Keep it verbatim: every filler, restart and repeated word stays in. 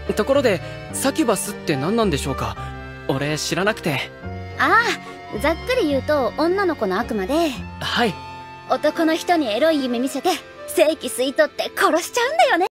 ところでサキュバスって何なんでしょうか？俺知らなくて。 ああ、ざっくり言うと女の子の悪魔で、 はい。 男の人にエロい夢見せて正気吸い取って殺しちゃうんだよね。